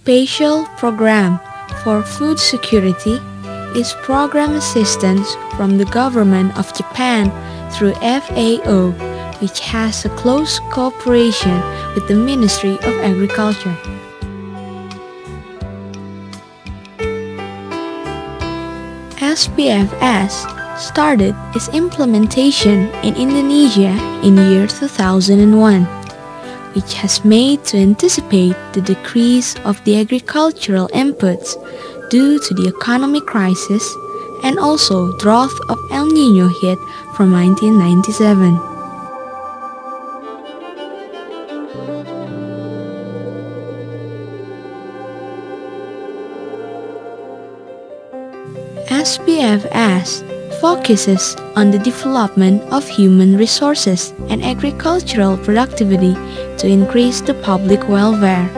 Spatial Program for Food Security is program assistance from the government of Japan through FAO, which has a close cooperation with the Ministry of Agriculture. SPFS started its implementation in Indonesia in year 2001, which has made to anticipate the decrease of the agricultural inputs due to the economic crisis and also drought of El Niño hit from 1997. SPFS focuses on the development of human resources and agricultural productivity to increase the public welfare.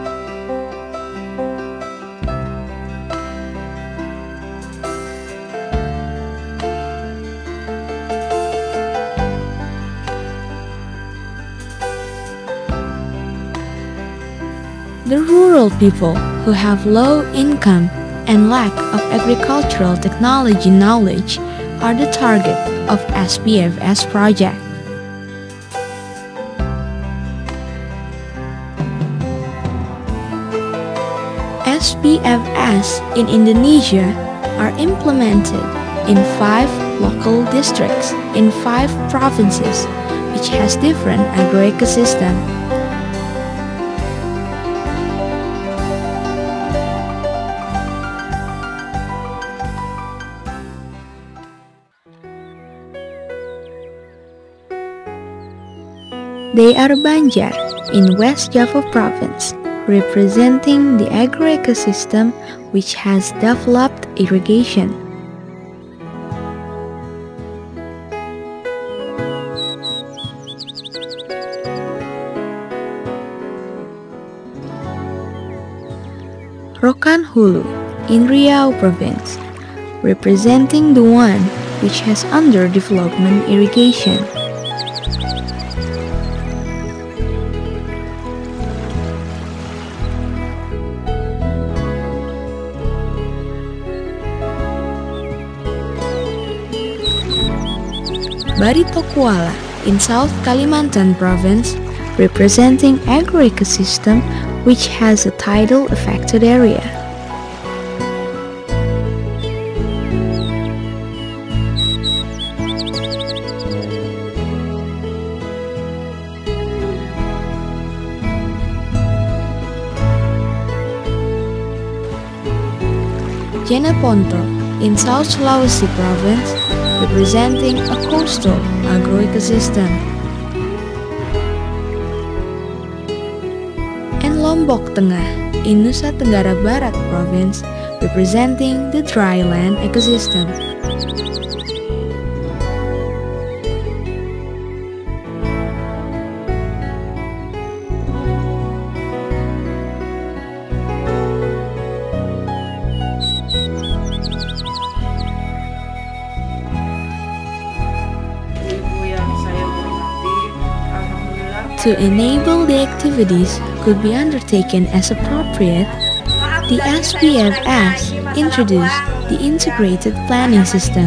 The rural people who have low income and lack of agricultural technology knowledge are the target of SPFS project. SPFS in Indonesia are implemented in 5 local districts in 5 provinces, which has different agro-ecosystem. They are Banjar in West Java Province, representing the agro-ecosystem which has developed irrigation. Rokan Hulu in Riau Province, representing the one which has underdevelopment irrigation. Barito Kuala in South Kalimantan Province, representing agro-ecosystem which has a tidal affected area. Jeneponto in South Sulawesi Province, representing a coastal agro-ecosystem. And Lombok Tengah in Nusa Tenggara Barat Province, representing the dryland ecosystem. To enable the activities could be undertaken as appropriate, the SPFS introduced the integrated planning system.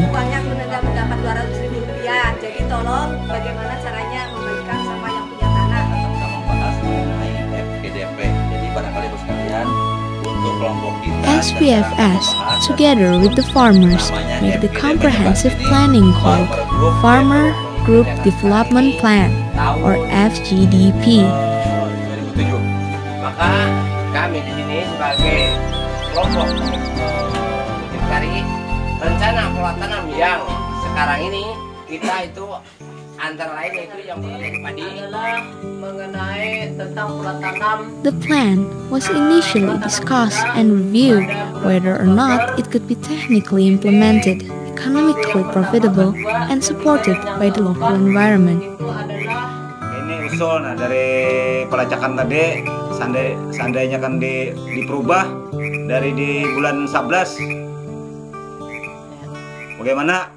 SPFS, together with the farmers, make the comprehensive planning called Farmer Group Development Plan, or FGDP. Maka kami di sini sebagai kelompok mencari rencana pola tanam yang sekarang ini kita itu antara lain yaitu yang mengenai padi adalah mengenai tentang pola tanam. The plan was initially discussed and reviewed whether or not it could be technically implemented, economically profitable, and supported by the local environment. Ini usul dari pelacakan tadi, seandainya kan diperubah dari di bulan 11. Bagaimana?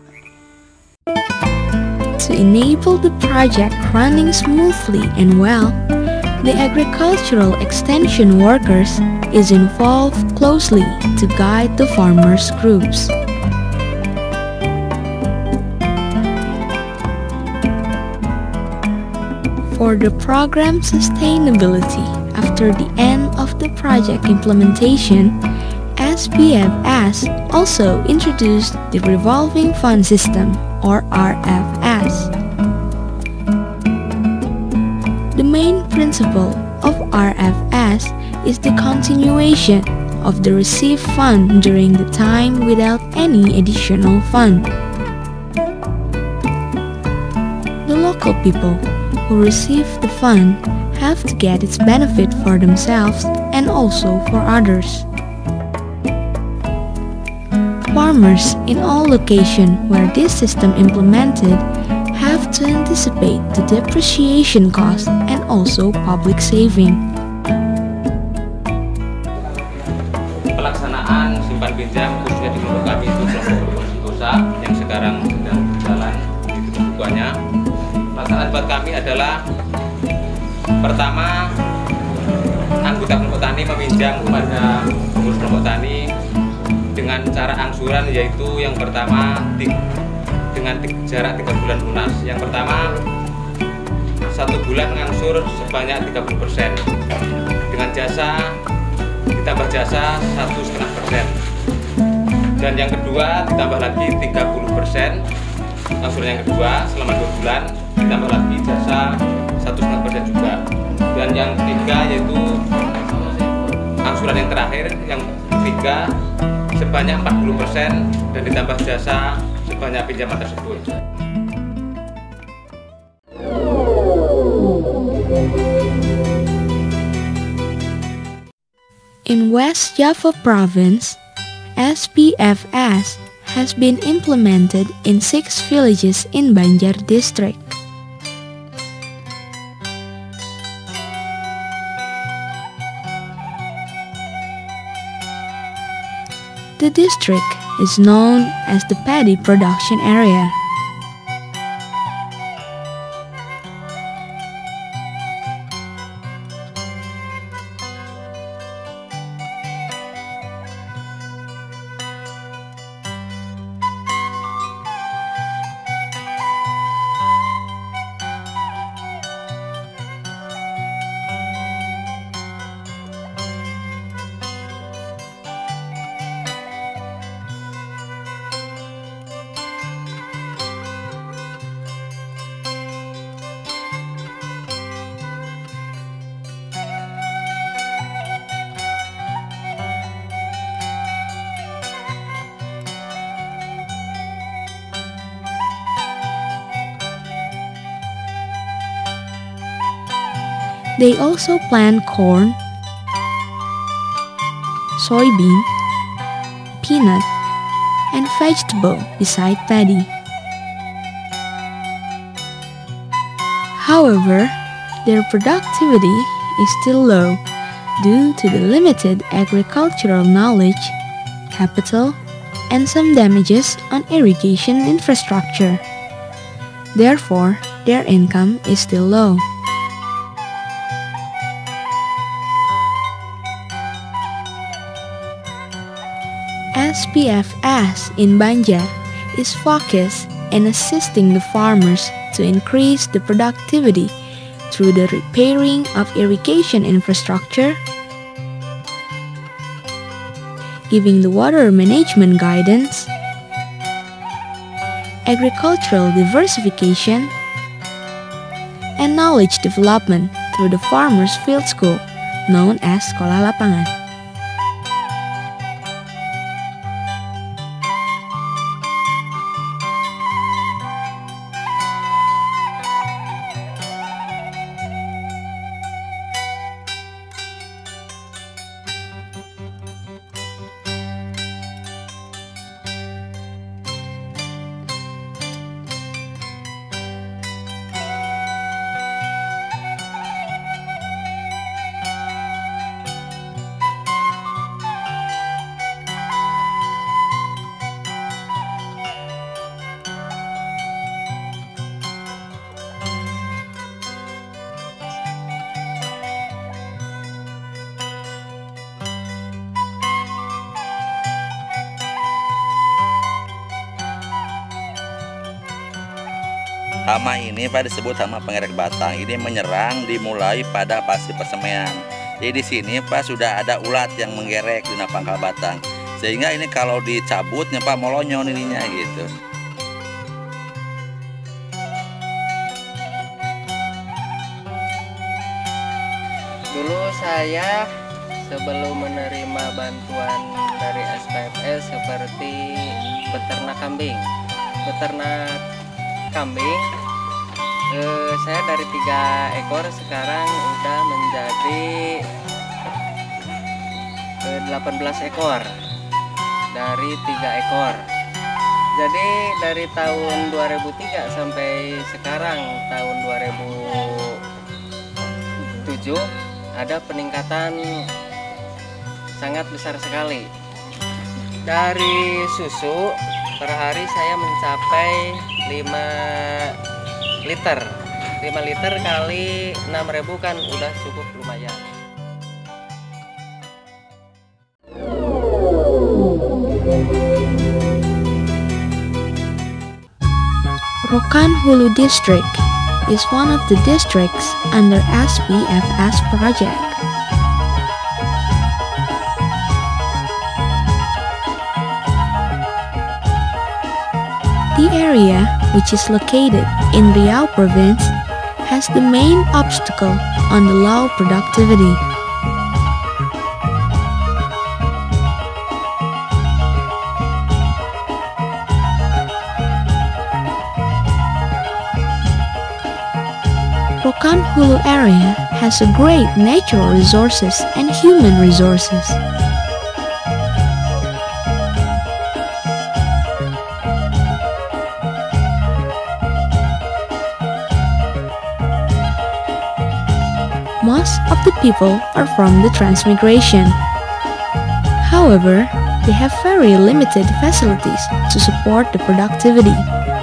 To enable the project running smoothly and well, the agricultural extension workers is involved closely to guide the farmers' groups. For the program sustainability after the end of the project implementation, SPFS also introduced the Revolving Fund System, or RFS. The main principle of RFS is the continuation of the received fund during the time without any additional fund. The local people who receive the fund have to get its benefit for themselves and also for others. Farmers in all locations where this system implemented have to anticipate the depreciation cost and also public saving. Pelaksanaan simpan pinjam khususnya di kelompok kami itu kelompok Sentosa yang sekarang sedang berjalan di kebutuhannya. Pelaksanaan buat kami adalah pertama, anggota kelompok tani meminjam kepada pengurus kelompok tani dengan cara angsuran, yaitu yang pertama dengan jarak 3 bulan lunas. Yang pertama 1 bulan mengangsur sebanyak 30%, dengan jasa ditambah jasa 1,5%, dan yang kedua ditambah lagi 30% angsuran yang kedua selama 2 bulan, ditambah lagi jasa 1,5% juga, dan yang ketiga yaitu angsuran yang terakhir yang ketiga sebanyak 40% dan ditambah jasa sebanyak pinjaman tersebut. In West Java Province, SPFS has been implemented in 6 villages in Banjar District. The district is known as the paddy production area. They also plant corn, soybean, peanut, and vegetable beside paddy. However, their productivity is still low due to the limited agricultural knowledge, capital, and some damages on irrigation infrastructure. Therefore, their income is still low. SPFS in Banjar is focused on assisting the farmers to increase the productivity through the repairing of irrigation infrastructure, giving the water management guidance, agricultural diversification, and knowledge development through the Farmers Field School, known as Sekolah Lapangan. Hama ini Pak disebut hama pengerek batang. Ini menyerang dimulai pada fase persemaian. Jadi di sini Pak sudah ada ulat yang menggerek di pangkal batang. Sehingga ini kalau dicabutnya Pak molonyon ininya gitu. Dulu saya sebelum menerima bantuan dari SPFS seperti beternak kambing, saya dari 3 ekor sekarang udah menjadi 18 ekor dari 3 ekor. Jadi dari tahun 2003 sampai sekarang tahun 2007 ada peningkatan sangat besar sekali. Dari susu per hari saya mencapai 5 liter. 5 liter kali 6.000 kan udah cukup lumayan. Rokan Hulu District is one of the districts under SPFS project. The area, which is located in Riau Province, has the main obstacle on the low productivity. Rokan Hulu area has a great natural resources and human resources. Most of the people are from the transmigration. However, they have very limited facilities to support the productivity.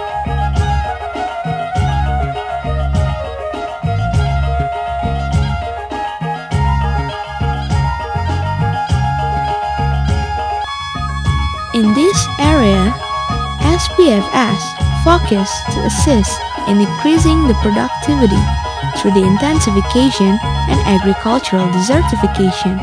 In this area, SPFS focused to assist in increasing the productivity through the intensification and agricultural desertification.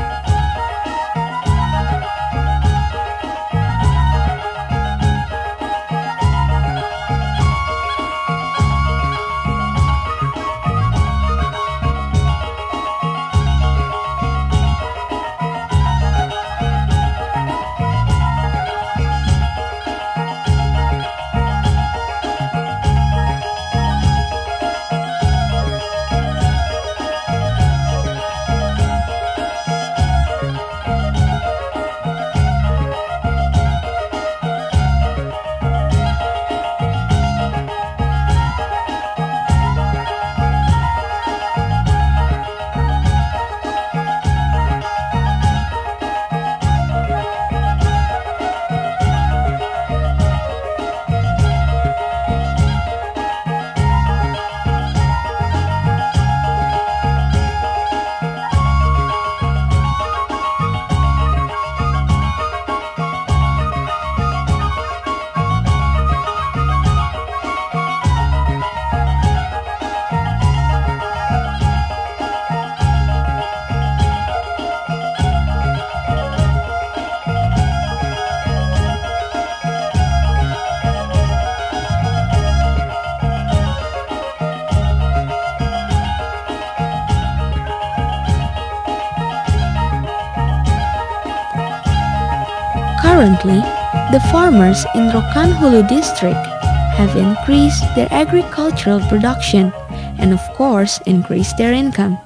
Currently, the farmers in Rokan Hulu district have increased their agricultural production and of course increased their income.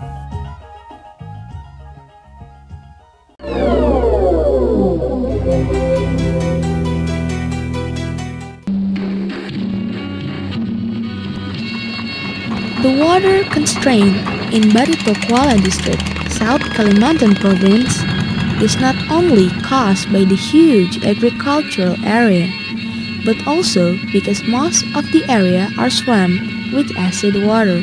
The water constraint in Barito Kuala district, South Kalimantan province, is not only caused by the huge agricultural area, but also because most of the area are swamped with acid water.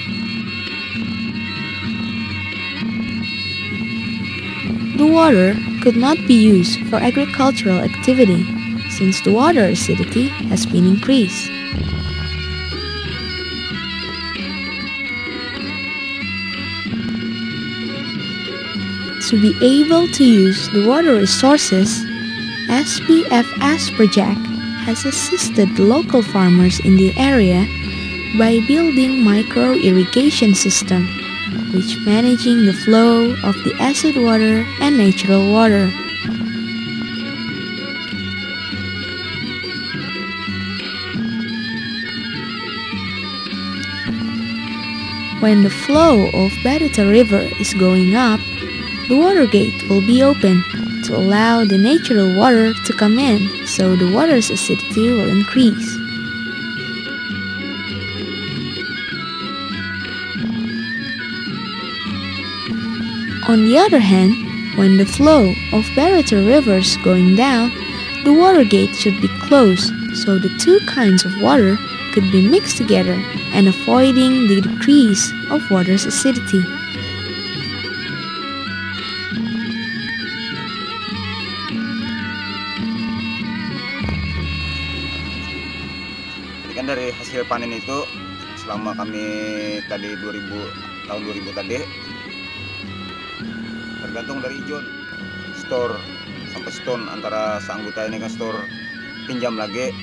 The water could not be used for agricultural activity since the water acidity has been increased. To be able to use the water resources, SPFS project has assisted local farmers in the area by building micro-irrigation system, which managing the flow of the acid water and natural water. When the flow of Barita River is going up, the water gate will be open to allow the natural water to come in, so the water's acidity will increase. On the other hand, when the flow of Barita River is going down, the water gate should be closed so the two kinds of water could be mixed together and avoiding the decrease of water's acidity. Jadi kan dari hasil panen itu selama kami tadi tahun 2000 tadi tergantung dari ijon store sampai stone antara seanggota ini kan store pinjam lagi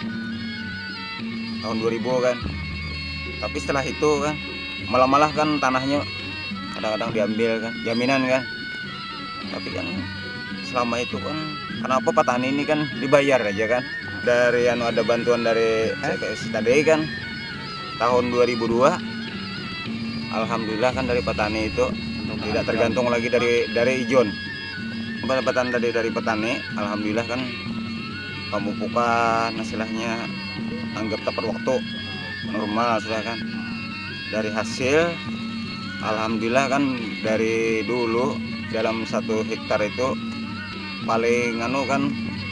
tahun 2000 kan. Tapi setelah itu kan malah kan tanahnya kadang-kadang diambil kan, jaminan kan. Tapi kan selama itu kan kenapa petani ini kan dibayar aja kan. Dari ada bantuan dari CPS tadi kan tahun 2002, alhamdulillah kan dari petani itu tidak tergantung lagi dari ijon. Pendapatan tadi dari petani, alhamdulillah kan pemupukan hasilnya anggap tepat waktu normal sudah kan. Dari hasil, alhamdulillah kan dari dulu dalam 1 hektar itu paling kan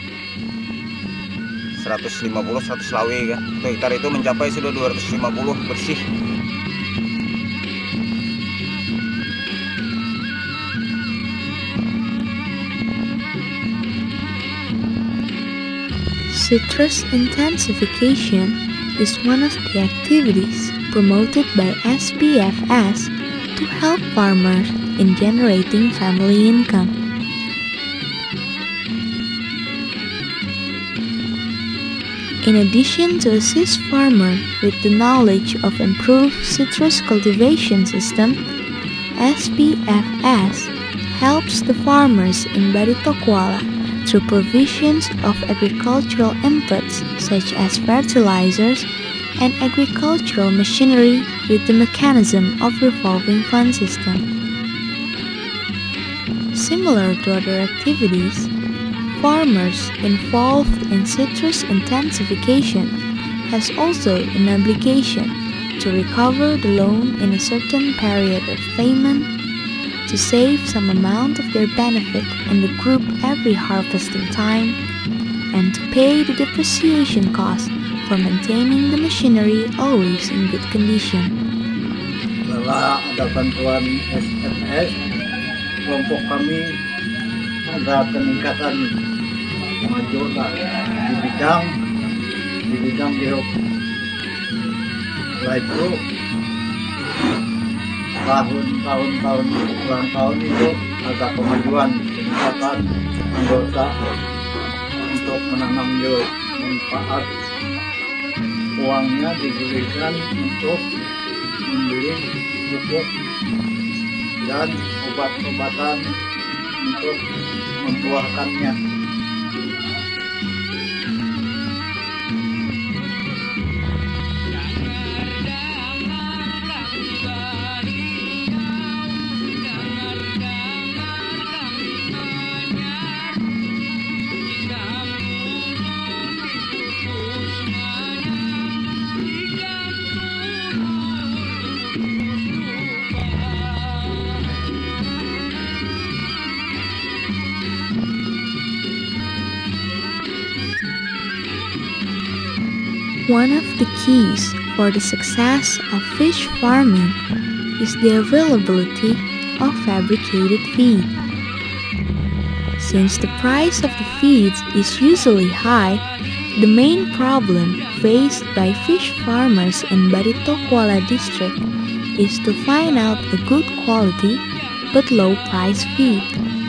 150-100 lawi kan. 1 hektar itu mencapai sudah 250 bersih. Citrus intensification is one of the activities promoted by SPFS to help farmers in generating family income. In addition to assist farmers with the knowledge of improved citrus cultivation system, SPFS helps the farmers in Barito Kuala through provisions of agricultural inputs such as fertilizers and agricultural machinery with the mechanism of revolving fund system. Similar to other activities, farmers involved in citrus intensification has also an obligation to recover the loan in a certain period of payment to save some amount of their benefit in the group every harvesting time and to pay the depreciation cost for maintaining the machinery always in good condition. Setelah ada bantuan SPFS, kelompok kami ada peningkatan kemajuan di bidang biop. Setelah itu tahun itu ada kemajuan peningkatan anggota untuk menanam biop. Manfaat uangnya diberikan untuk membeli pupuk dan obat-obatan untuk membuahkannya. One of the keys for the success of fish farming is the availability of fabricated feed. Since the price of the feeds is usually high, the main problem faced by fish farmers in Barito Kuala district is to find out a good quality, but low-priced feed.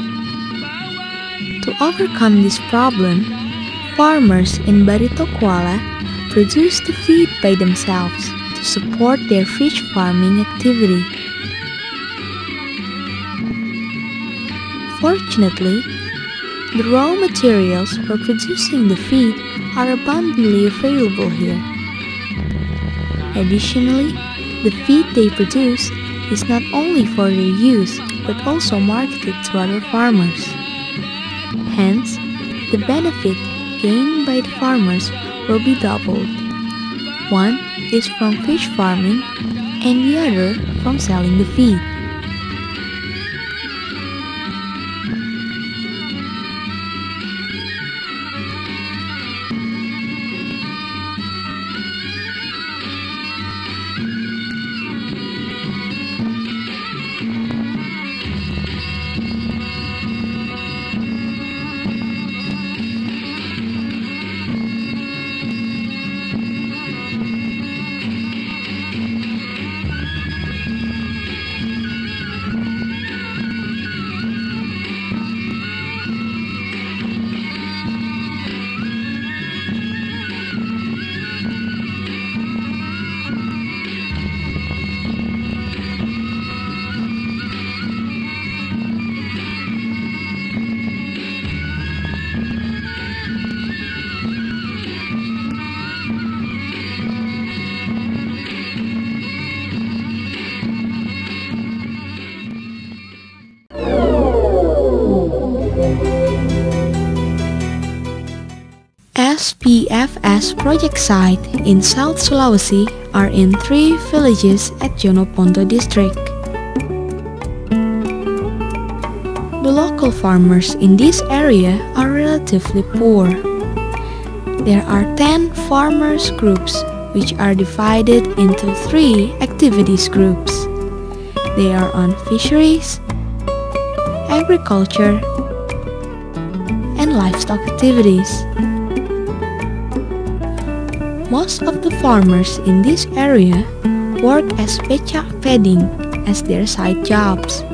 To overcome this problem, farmers in Barito Kuala produce the feed by themselves to support their fish farming activity. Fortunately, the raw materials for producing the feed are abundantly available here. Additionally, the feed they produce is not only for their use but also marketed to other farmers. Hence, the benefit gained by the farmers will be doubled. One is from fish farming and the other from selling the feed. SPFS project site in South Sulawesi are in 3 villages at Jonoponto district. The local farmers in this area are relatively poor. There are 10 farmers groups which are divided into 3 activities groups. They are on fisheries, agriculture, and livestock activities. Most of the farmers in this area work as becak feeding as their side jobs.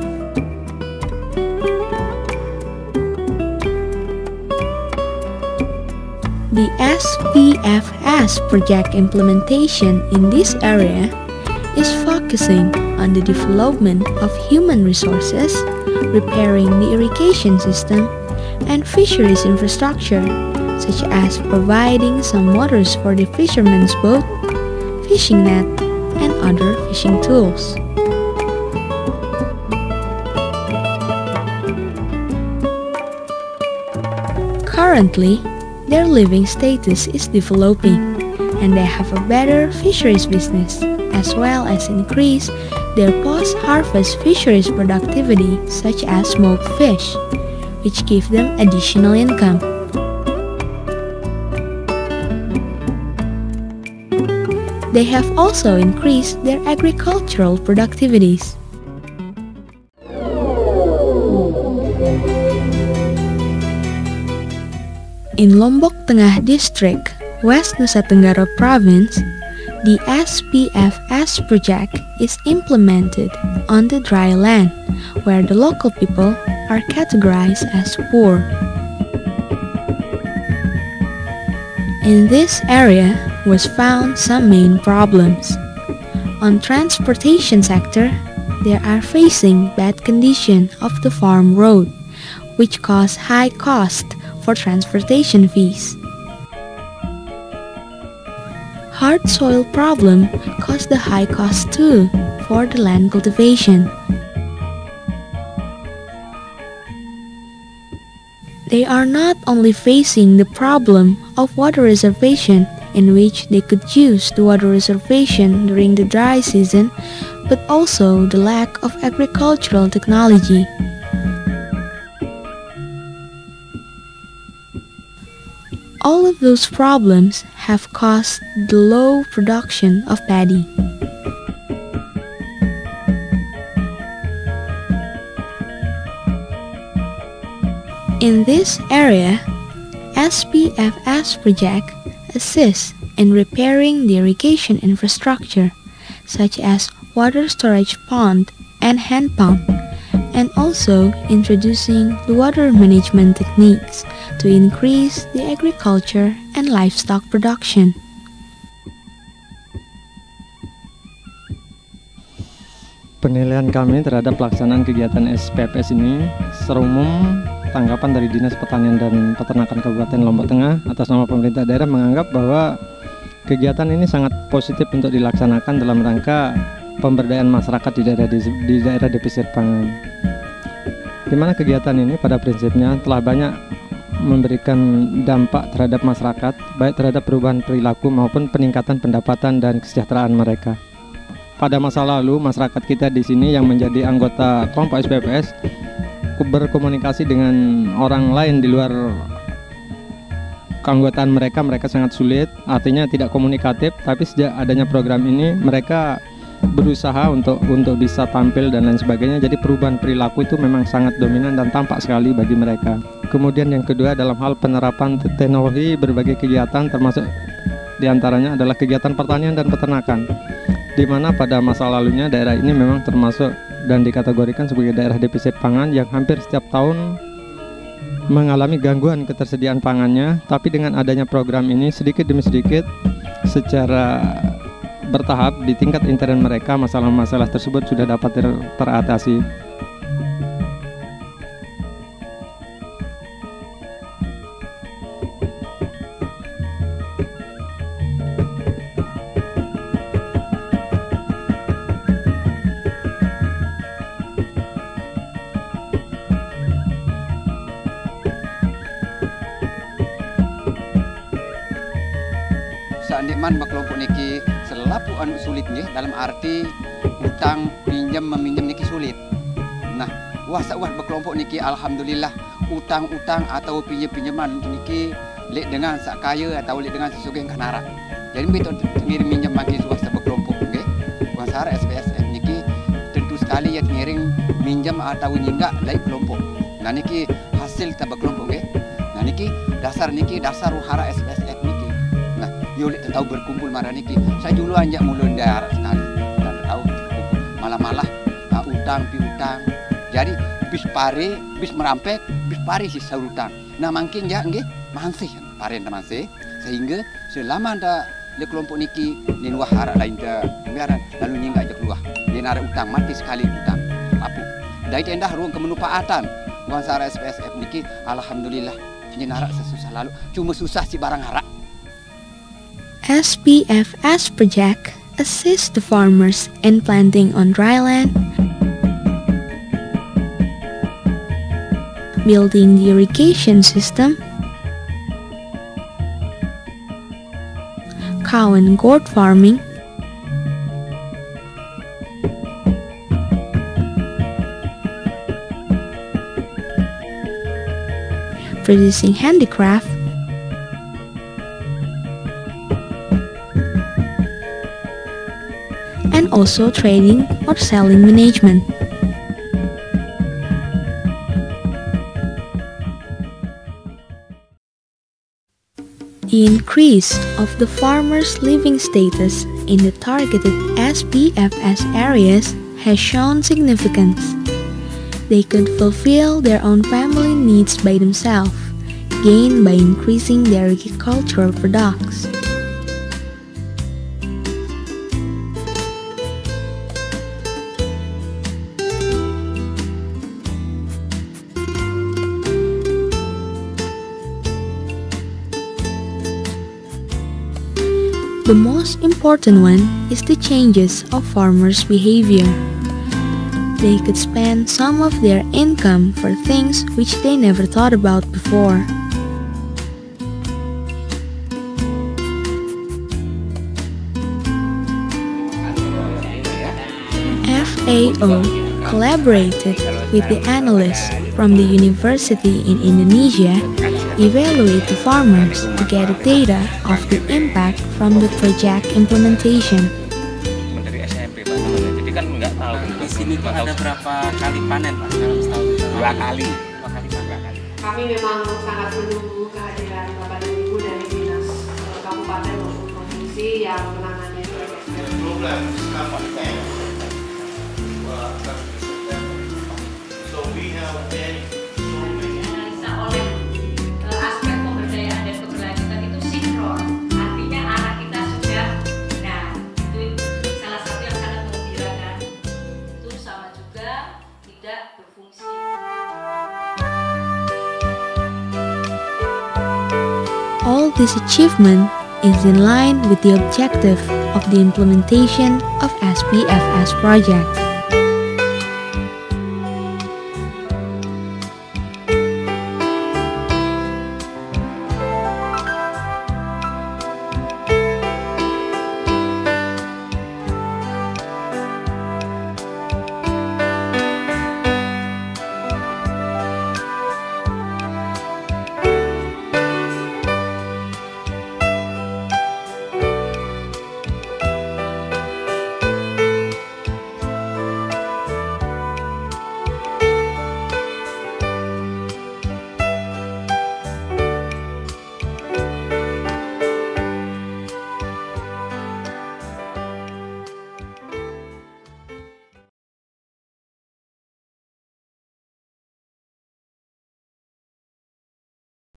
The SPFS project implementation in this area is focusing on the development of human resources, repairing the irrigation system, and fisheries infrastructure, such as providing some waters for the fisherman's boat, fishing net, and other fishing tools. Currently, their living status is developing, and they have a better fisheries business, as well as increase their post-harvest fisheries productivity, such as smoked fish, which give them additional income. They have also increased their agricultural productivities. In Lombok Tengah District, West Nusa Tenggara Province, the SPFS project is implemented on the dry land, where the local people are categorized as poor. In this area was found some main problems. On transportation sector, they are facing bad condition of the farm road, which cause high cost for transportation fees. Hard soil problem cause the high cost too for the land cultivation. They are not only facing the problem of water reservation, in which they could use the water reservation during the dry season, but also the lack of agricultural technology. All of those problems have caused the low production of paddy. In this area, SPFS project assists in repairing the irrigation infrastructure, such as water storage pond and hand pump, and also introducing the water management techniques to increase the agriculture and livestock production. Penilaian kami terhadap pelaksanaan kegiatan SPPS ini, secara umum tanggapan dari Dinas Pertanian dan Peternakan Kabupaten Lombok Tengah atas nama pemerintah daerah menganggap bahwa kegiatan ini sangat positif untuk dilaksanakan dalam rangka pemberdayaan masyarakat di daerah defisit pangan. Di mana kegiatan ini pada prinsipnya telah banyak memberikan dampak terhadap masyarakat, baik terhadap perubahan perilaku maupun peningkatan pendapatan dan kesejahteraan mereka. Pada masa lalu, masyarakat kita di sini yang menjadi anggota kelompok SPPS berkomunikasi dengan orang lain di luar keanggotaan mereka sangat sulit, artinya tidak komunikatif. Tapi sejak adanya program ini, mereka berusaha untuk bisa tampil dan lain sebagainya. Jadi perubahan perilaku itu memang sangat dominan dan tampak sekali bagi mereka. Kemudian yang kedua, dalam hal penerapan teknologi berbagai kegiatan, termasuk diantaranya adalah kegiatan pertanian dan peternakan, di mana pada masa lalunya daerah ini memang termasuk dan dikategorikan sebagai daerah defisit pangan yang hampir setiap tahun mengalami gangguan ketersediaan pangannya. Tapi dengan adanya program ini, sedikit demi sedikit secara bertahap di tingkat intern mereka, masalah-masalah tersebut sudah dapat teratasi. Saandainya kelompok niki selalu anu sulit nggih, dalam arti utang pinjam meminjam niki sulit. Nah, wah kelompok niki alhamdulillah utang-utang atau pinjaman niki lek dengan sak kaya atau lek dengan sesugeng kanara. Jadi begitu ngirim minjam bagi swasta kelompok nggih. Kuasara SPSF niki tentu sekali ya ngiring minjam atau nyinggak dari kelompok. Nah niki hasil tabak kelompok nggih. Nah niki dasar ruhara SPSF niki. Nah, yolik tahu berkumpul marah niki. Saya dulu anjak mulu daerah sekali. Dan tahu malah utang piutang. Jadi bis pare, bis merampek, bis pare sih sautang. Nah, makin ya nggih, masih pare masih sehingga selama ada di kelompok niki nin wahara lain dah biaran lalu nyinggak aja keluar. Nin ada utang mati sekali utang. Lapu. Dari tendah ruang kemanfaatan. Kuasara SPSF niki alhamdulillah nyenara sesusah lalu. Cuma susah si barang harak. SPFS project assists the farmers in planting on dry land, building the irrigation system, cow and goat farming, producing handicraft, and also trading or selling management. The increase of the farmers' living status in the targeted SPFS areas has shown significance. They could fulfill their own family needs by themselves, gained by increasing their agricultural products. The most important one is the changes of farmers' behavior. They could spend some of their income for things which they never thought about before. FAO collaborated with the analysts from the university in Indonesia evaluate the farmers to get data of the impact from the project implementation. Dari SMP Pak, jadi kan nggak tahu. Di sini Pak ada berapa kali panen Pak dalam setahun? Dua kali. Kami memang sangat menunggu kehadiran Bapak dan Ibu dari Dinas Kabupaten maupun Provinsi yang menangani proyek. this achievement is in line with the objective of the implementation of SPFS project.